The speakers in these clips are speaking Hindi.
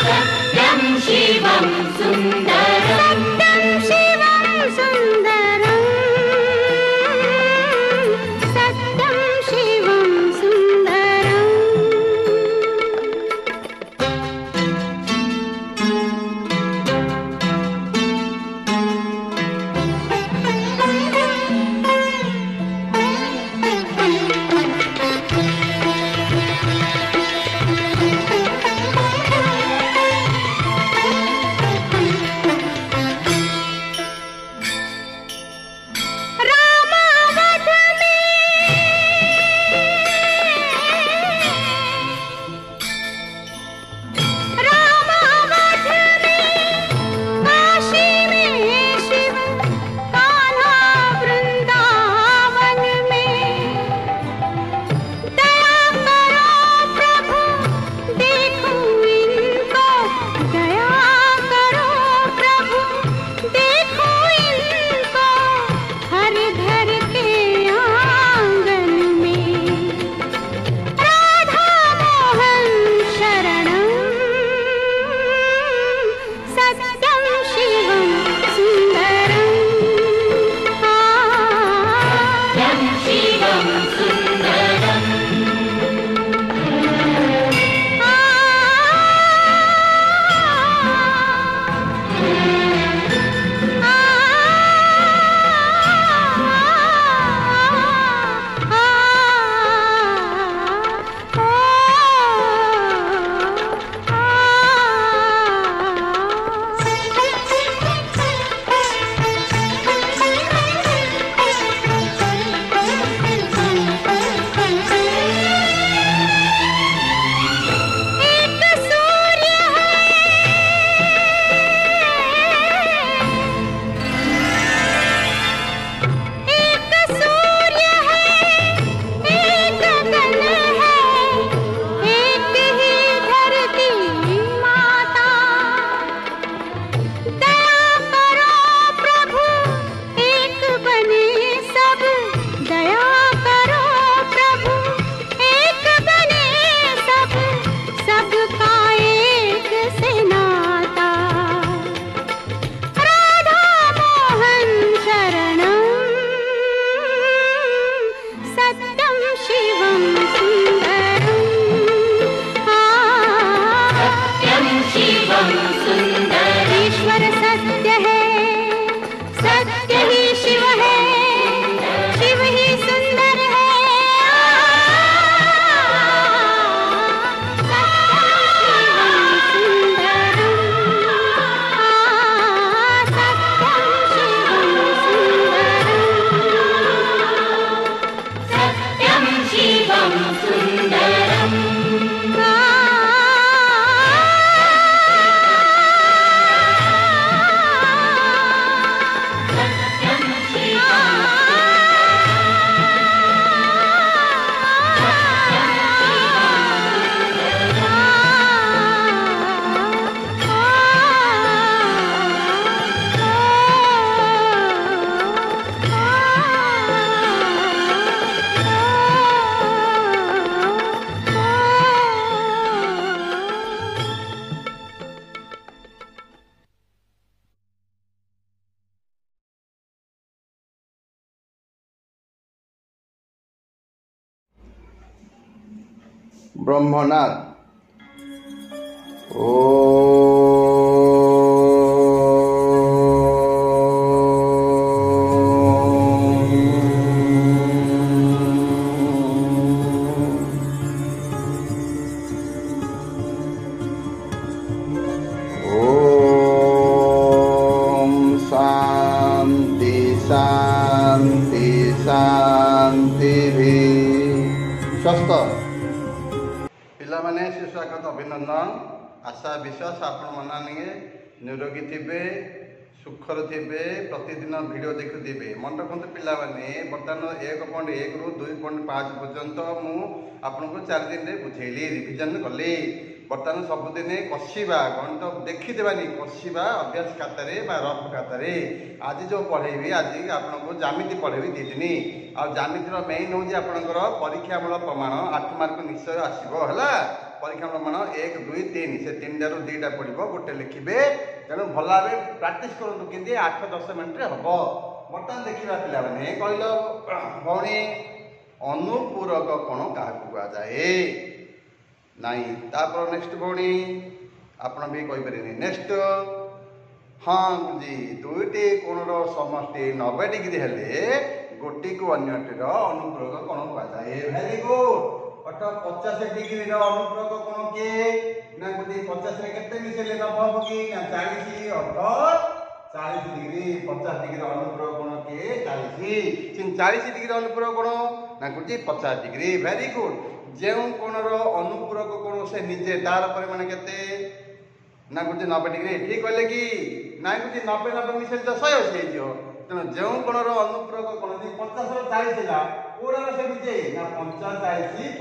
सत्यं शिवं सुन्दरं सत्यं शिवं सुन्दरं ईश्वर सत्य है, सत्य ही शिव है, शिव ही सुंदर है। सत्यं शिवं सुन्दरं ब्रह्मनाथ। शांति शांति शांति भी स्वस्थ पिलामाने शिशु स्वागत अभिनंदन। आशा विश्वास आपण माने निरोगी थे सुखर थे प्रतिदिन वीडियो देखुवे मन रखते पिलाने बर्तमान 1.1 ରୁ 2.5 पर्यंत मुझे 4 दिन में बुझेली रिविजन कली। बर्तमान सबुदिन कषा गणित देखीदेवानी कषा अभ्यास खातार रफ खातार आज जो पढ़ेबी आज आपको जामिति पढ़ेबी 2 दिन आ जामितिर मेन हूँ आपंकर परीक्षामूलक प्रमाण 8 मार्क निश्चय आसो है। परीक्षा प्रमाण 1 2 3 से 3 2टा पड़ो गोटे लिखे तेणु भल भाव प्राक्ट करूँ कि 8-10 मिनट हम बर्तमान देखा पिला मैंने कहल भौणी अनुपूरक कोण क्या कहुए नाई तापर नेक्स्ट भौणी आपण भी कहीपर नेक्स्ट हाँ जी दुईटी कोणर समष्टि 90 डिग्री हेले गोटी को अन्यटीर अनुपूरक कोण कहुए वेरी गुड अट 50 डिग्री अनुपूरक कोण किए ना गोटी 50 केते मिसेले 90 हम कि 40 अट 40 डिग्री 50 डिग्री अनुपूरक कोण किए 40 40 डिग्री अनुपूरक कोण ना गोटी 50 डिग्री वेरी गुड जो कोणर अनुपूरक कोण से निजे तार परिमाण केते ना गोटे 90 डिग्री ठीक कहले कि ना गोटे 90 मिसेले तो 180 हो तेणु जो कोणर अनुपूरक कोण 50 40 था पूरा से निजे ना 45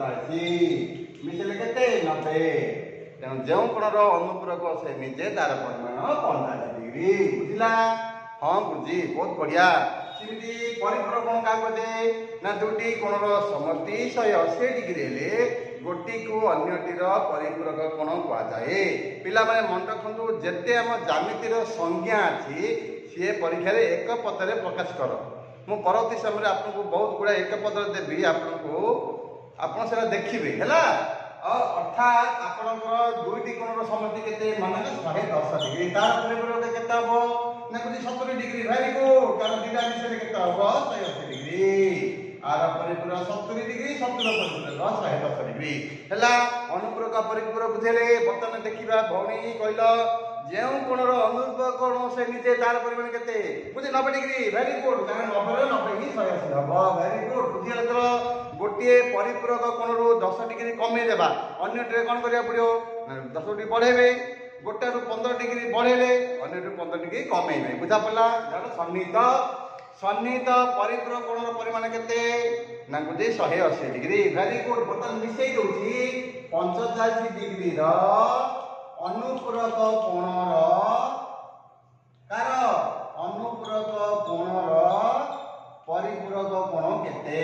45 मिसेले केते 90 तेणु जो कोणर अनुपूरक से निजे तार परिमाण 45 डिग्री बुझिला हाँ बुझी बहुत बढ़िया सेमती परिपूरक कोण क्या कहते ना दुटी कोणर समष्टि 180 डिग्री हेले गोटी को अन्यटीर परिपूरक कोण कहुए पिला माने मन रखु जेते आम ज्यामितिर संज्ञा अच्छी सी परीक्षा एक पदरे प्रकाश कर मु परवर्ती समय आपको बहुत गुड़ा एक पदर देवी आपको आप देखिए है अर्थात आपंकर दुईटी कोणर समष्टि केते मान 110 डिग्री तार परिपूरक केते हम ना कुछ 70 डिग्री वेरी गुड कारण दुईटा मिसेले केते हम 180 डिग्री आर परिपूरक 70 डिग्री 70 परिपूरक 110 डिग्री है अनुपूरक परिपूरक बुझेले बर्तमान देखा भौणी कहल जो कोणर अनुपूरक कोण से निजे तार परिमाण केते बुझे 90 डिग्री वेरी गुड कारण 90 ही 180 हम वेरी गुड बुझिए गोटे परिपूरक कोण 10 डिग्री कमे देबा अन्यटे कौन करिया पड़ियो 10 डिग्री बढ़ेबे गोटे 15 डिग्री बढ़ेले अन्यटे 15 डिग्री कमेबे बुझा पड़ला जानो सन्निहित सन्निहित परिपूरक कोणर परिमाण केते ना गोटे 180 डिग्री वेरी गुड बर्तमान मिसई दउची 45 डिग्री रो अनुपूरक कोणर कार अनुपूरक कोणर परिपूरक कोण केते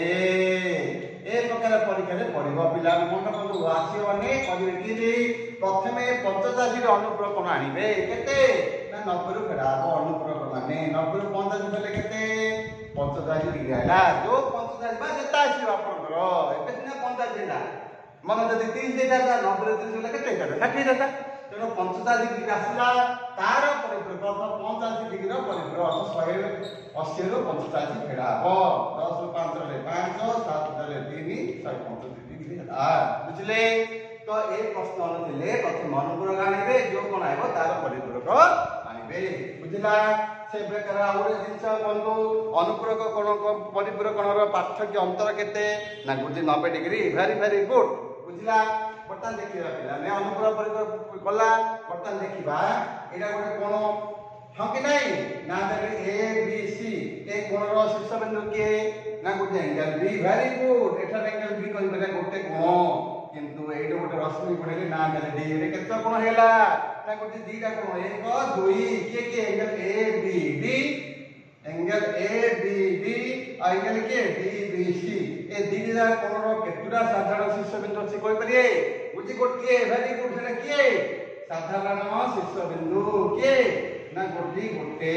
ए प्रकार परीक्षा पढ़ो पिला मन रखु आसने कहे प्रथमे 85 अनुपूरक कोण आनिबे केते ना 90 रु फेड़ा अनुपूरक माने 90 रु 45 बेले केते 85 डिग्री आला जो 85 बा जेता आसीबा आपनकर एबे सिना 85 ना मन जदि 30 देता 90 रे 30 बेले केते देता 60 देता तेणु 45 डिग्री आसला तार परिपूरक 85 डिग्री परिपूरक 180 रु 45 फेड़ा हम 10 रु 5 रे 5 7 रे 3 135 डिग्री बुझले तो ए प्रश्न अनुले प्रथम अनुपूरक आनिबे जो कोन आइबो तार परिपूरक आनिबे बुझला से प्रकार आउरे जिंस बंधु अनुपूरक कोन परिपूरक कोणर पार्थक्य अंतर केते ना गुजी 90 डिग्री वेरी वेरी गुड बुझला बर्तमान देखिबा पिला ने अनुपूरक परिपूरक गला बर्तमान देखिबा एटा गोटे कोन हाँ कि नहीं ना ए बी सी ए कोणर शीर्ष बिंदु के ना गोटे एंगल बी वेरी गुड एठा एंगल बी कहि बेले गोटे कोण किंतु एडे गोटे रश्मि पड़ेले ना एंगल डी रे केते कोण हैला ना गोटे दीटा कोण 1 2 के angle A B D angle A B D angle के डी बी सी ए दीटा कोणर केतुरा साधारण शीर्ष बिंदु अछि कहि परिए बुझी गोटे वेरी गुड सेटा के साधारण शीर्ष बिंदु के ना गोटी गोटे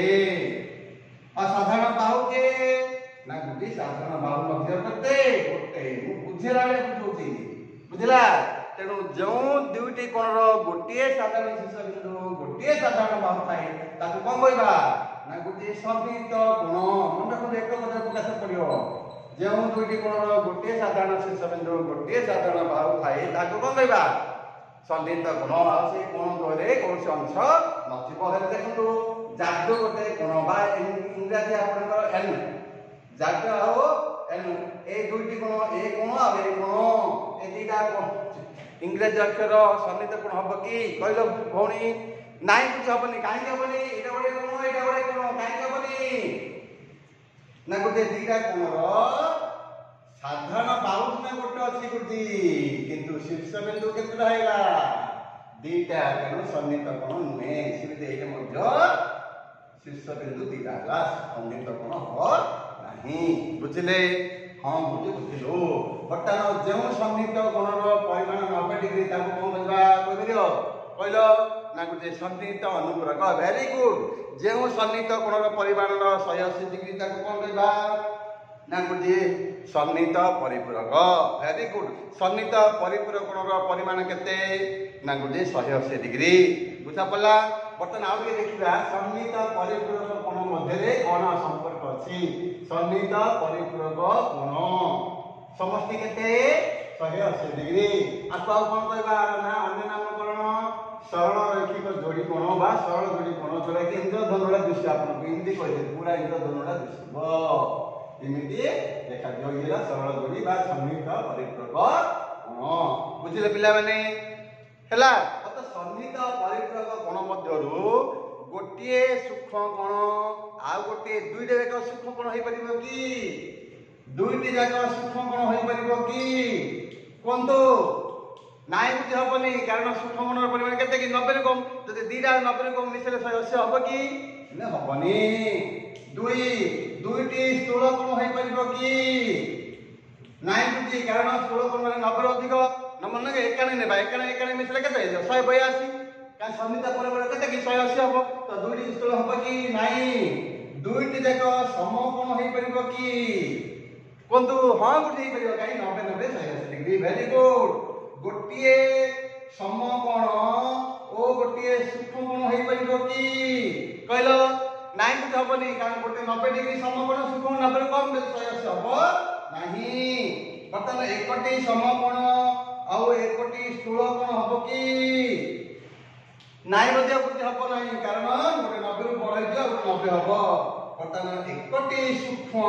असाधारण बाहु के ना गोटी साधारण बाहु मध्य करते गोटे मु बुझेला बुझौची बुझला तेणु जो दुईटी कोणर गोटे साधारण शीर्ष बिंदु गोटे साधारण बाहु थाए ताकू कोन कहबा ना गोटे सन्निहित कोण मन रखु एक कथा प्रकाश पड़ियो जो दुईटी कोणर गोटे साधारण शीर्ष बिंदु गोटे साधारण बाहु थाए ताकू कोन कहबा सन्निहित कोण से कोण द्वरे कौन अंश नथिबो हेले देखंतु जाड्य गोटे कोण बा इंग्रजी आपनकर एन जाड्य हो एन ए दुईटी कोण ए कोण आ ए कोण ए दीटा कोण इंग्रजी अक्षर सन्निहित कोण हबो कि कहलो भौणी नाइ बुझी हबनी काहे हबनी एटा गोटे कोण एटा गोटे कोण काहे हबनी ना गोटे दीटा कोणर साधारण बाहु ना गोटे अछि गुटी किंतु शीर्ष बिंदु केते रहला दीटा तेणु सन्निहित कोण नुहे सेमिति एके मध्य शीर्ष बिंदु दीटा हला सन्निहित कोण हो नाही बुझले हाँ गुरुजी बुझिलु बर्तमान जो सन्निहित गुणर परिमाण 90 डिग्री ताको कौन कहवा कहल ना गुरुजी सन्निहित अनुपूरक वेरी गुड जो सन्निहित गुणर परिमाण 180 डिग्री ताको कौन कहवा ना गुरुजी सन्निहित परिपूरक वेरी गुड सन्निहित परिपूरक गुणर परिमाण केते ना गुरुजी 180 डिग्री बुझा पड़ा बर्तमान आउ देखा सन्निहित परिपूरक कोण मध्य कौन संपर्क अच्छी सन्निहित परिपूरक कोण समष्टि केते 180 डिग्री आपको कौन कहवा ना अन्य नामकरण सरल रैखिक जोड़ी कोण बा सरल जोड़ी कोण जोड़ा कि इंद्रधनुटा दृश्य आपको एमती कहे पूरा इंद्रधनुटा दृश्य एमती देखा जो सरल जोड़ी बा सन्निहित परिपूरक कोण बुझिले पिला माने हला सन्निहित परिपूरक कोण मध्यरु गोटे सूक्ष्म कोण आ गोटे दुईटा जाक सूक्ष्म कोण होई परिबो कि दुईटी जाक सूक्ष्म कोण होई परिबो कि कोंतो नाइ बुझी हबनी कारण सूक्ष्म कोणर परिमाण केते कि 90 कम जदि दीटा 90 कम मिसले 180 हबो कि ने हबनी दुईटी स्थूल कोण होई परिबो कि नाइ बुझी कारण स्थूल कोण माने 90 अधिक नमन के एकाने नेबा एकाने मिसले केते 182 का सन्निहित परिमाण केते कि 180 हबो तो दुईटी स्थूल हबो कि नाइ दुईटी जाक सम कोण होई परिबो कि कोंतु हां गुड होई परिबो काई 90 90 180 डिग्री वेरी गुड गोटिए सम कोण ओ गोटिए सूक्ष्म कोण होई परिबो कि कहलो नाइ बुझ हबनी कारण गोटे 90 डिग्री सम कोण सूक्ष्म 90 कम 180 हबो नाही बर्तमान एकटी सम कोण आउ एकटी स्थूल कोण हबो कि नाइ मध्ये बुझ हबो नाही कारण गोटे 90 रु बड़ हेतु आ 90 हबो बर्तमान एकटी सूक्ष्म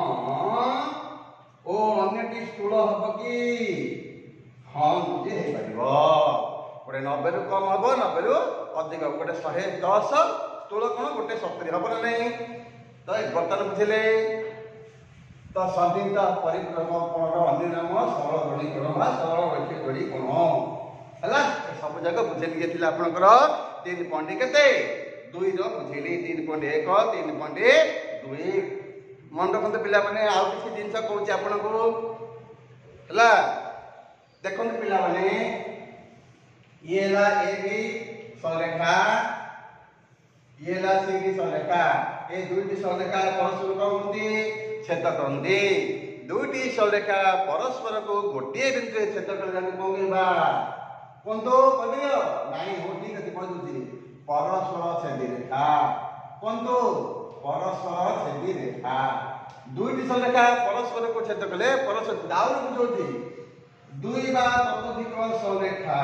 ओ अन्यटी स्थूल हबो कि हाँ बुझे हे परिबो गोटे 90 रु कम हबो 90 रु अधिक गोटे 110 स्थूल कोण गोटे 70 हबो ना नहीं तो बर्तमान बुझिले तो सन्निहित परिपूरक कोणर अन्य नाम सरल जोड़ी कोण बा सरल रैखिक जोड़ी कोण हला सब जगह बुझेली गेथिला आपनकर 3 पॉइंट केते 2 रो बुझेली 3.1 3.2 मन रखते पिला माने आउ किसी जिनस कहूची आपनको हला देखो पिला माने ये ला ए बी सररेखा ये ला सी बी सररेखा ए दुईटी सररेखा परस्पर कहउती छेद करंती दुईटी सररेखा परस्पर को गोटे बिंदु छेद करला को कहबा कोंतो कहलियो नाही हो ठीक अछि कह दूची परस्पर छेदी रेखा कोंतो परस्पर छेदी रेखा दुईटी सररेखा परस्पर को छेद कले परस्पर दाउर बुझौती दुई बा ततोधिक सररेखा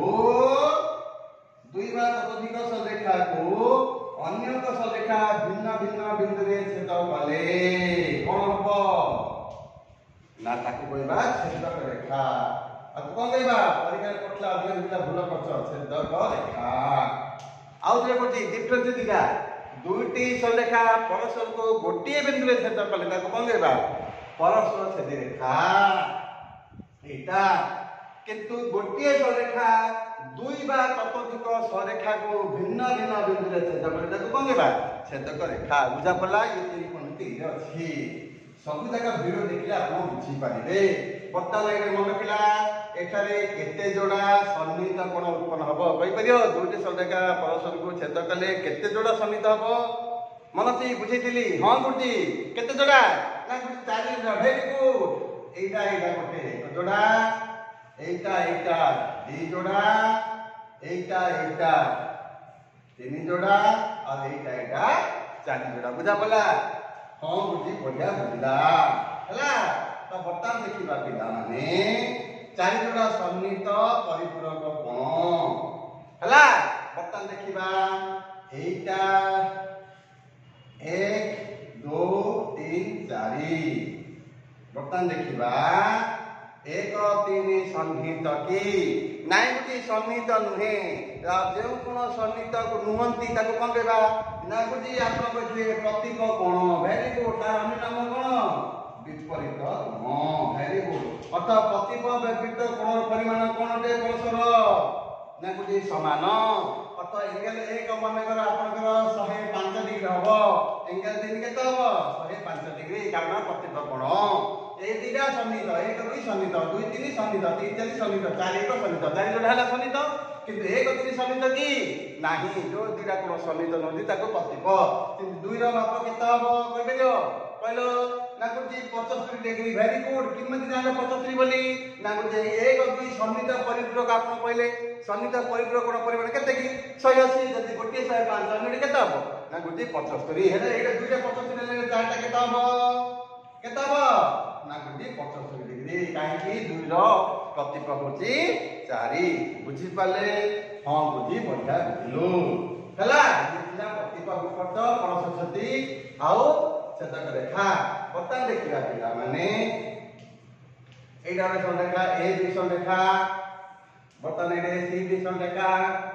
को अन्य सररेखा भिन्न भिन्न बिंदु रे छेद कले कोन हबो ना ताकू कहबा छेदक रेखा आ कोन कहबा परीक्षा पटला अधिक दिला भूल करछ छेदक रेखा आउ जे कोठी डिफरेंस दिगा दुईटी सररेखा परस्पर को गोटे बिंदु रे छेद कले ताकू कोन कहबा परस्पर छेदी रेखा एटा किंतु गोटे सररेखा दुई बा ततोधिक सररेखा को भिन्न भिन्न बिंदु रे छेद करे ताको कोन कहबा छेदक रेखा बुझा पड़ला ये 3 पंक्ति अछि सब जगह वीडियो देखिले आपण बुझी पारिबे बता लागे मन रखिला एठारे केते जोड़ा सन्निहित कोण उत्पन्न हबो कहि परियो दुईटी सररेखा परस्पर को छेद कले केते जोड़ा सन्निहित हबो मनसी बुझिथिली हां गुरुजी केते जोड़ा ना गुरुजी 4 जोड़ा वेरी गुड एटा गोटे जोड़ा एटा दी जोड़ा एटा 3 जोड़ा और एटा 4 जोड़ा बुझा पला हां बुझी बढ़िया बुझला हला तो बर्तमान देखिबा पिला माने 4 जोड़ा सन्निहित परिपूरक कोण हला बर्तमान देखिबा एटा 1 2 3 4 बर्तमान देखिबा 1 3 सन्निहित की नाइ गुटी सन्निहित नुहे जो कोण सन्निहित को नुहंती ताको कोन कहबा ना गुटी आपण कहले प्रतीक कोण वेरी गुड तार अन्य नाम कोण विपरीत कोण वेरी गुड अर्थ प्रतीक व्यतिरिक्त कोण परिमाण कोणटे परस्पर ना गुटी समान अर्थ एंगल 1 मानकर आपनकर 105 डिग्री हबो एंगल 3 केते हबो 105 डिग्री कारण प्रतीक कोण ए दुईटा सन्निहित 1 2 सन्निहित 2 3 सन्निहित 3 4 सन्निहित 4 1 सन्निहित 4 जोड़ा है सन्निहित किंतु 1 3 सन्निहित कि नहीं जो दुईटा कोण सन्निहित नदी ताको प्रतीक किंतु 2 रो माप केते हबो कहबेलो कहलो ना गुरुजी 75 डिग्री वेरी गुड किमति जानो 75 बोली ना गुरुजी 1 2 सन्निहित परिपूरक आपण कहले सन्निहित परिपूरक कोण परिमाण केते कि 180 जदी गोटे 105 सन्निहित केते हबो ना गुरुजी 75 हेले एटा दुईटा 75 ले चारटा केते हबो केते हबो ना गुरुजी 75 डिग्री काहे कि 2 रो प्रतीक होची 4 बुझी पाले हां बुझी बढ़िया बुझलु हला जितना प्रतीक विपट परस क्षति आउ छेदक रेखा बता देखिया पिला माने एटा रे संरेखा ए बी संरेखा बता ने रे सी बी संरेखा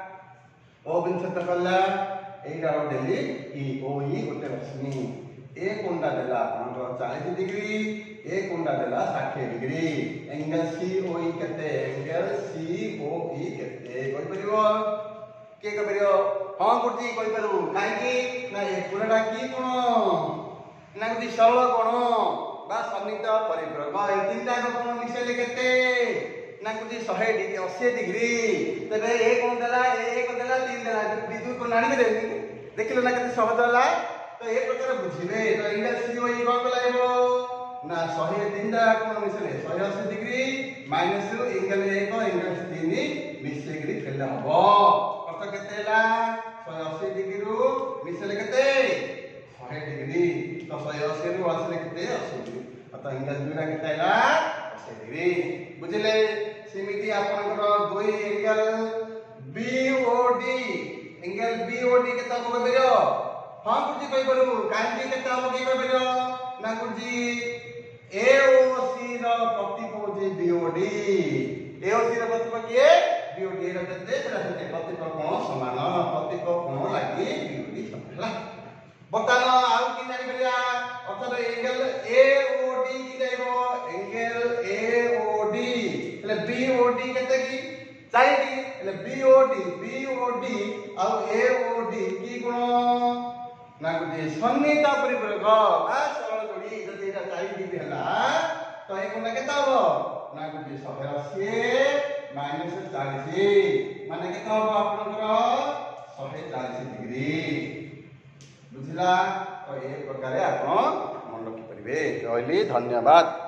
ओ बिंदु कल्ला एटा रो देली ई ओ ई गोटे रश्मि ए कोणटा देला आपनकर 40 डिग्री ए कोणटा देला 60 डिग्री एंगल सी ओ ई केते एंगल सी ओ ई केते कोइ परिबो के के परिबो हां गुरुजी कोइ परबो काहे कि ना ए पुराटा की कोण ना गुरुजी सरल कोण बा सन्निहित परिपूरक ए तीनटा कोण मिसेले केते ना गुरुजी 100 डिग्री 80 डिग्री तबे ए कोण देला ए को देला 3 देला विद्युत कोण आनी दे देखिलो ना केते सहज होला तो ए प्रकार बुझिबे तो एंगल सी ओ ई कोन लागबो ना 100 तीनटा कोण मिसेले 180 डिग्री माइनस एंगल 1 एंगल 3 मिसेग्री फेल हबो अर्थ केते ला 180 डिग्री रु मिसेले केते 100 डिग्री तो 180 रु आसले केते 80 डिग्री अत एंगल दुरा केते ला 80 डिग्री बुझिले सेमिति आपनकर दुई एंगल बीओडी एंगल बीओडी केते हबो बेरो हां गुरुजी कहि परबो काहे केते हबो के बेरो ना गुरुजी एओसी रो प्रतीक होजे बीओडी एओसी रो प्रतीक के बीओडी रो केते प्रतीक कोण समान प्रतीक कोण लागि बीओडी समान बताना आउ कि जानि बलिया अर्थात एंगल एओडी कि जाइबो एंगल एओडी એટલે बीओडी केते कि 4 डिग्री એટલે बीओडी आउ एओडी की गुण ना गुरुजी सन्निहित परिपूरक आ सरल जोड़ी जदी एटा 4 डिग्री हला तो ए कोन केता हो ना गुरुजी 180 माइनस 40 माने केता हो आपनकर 140 डिग्री बुझिला तो ए प्रकारे आपण मन रखि परिबे रहली धन्यवाद।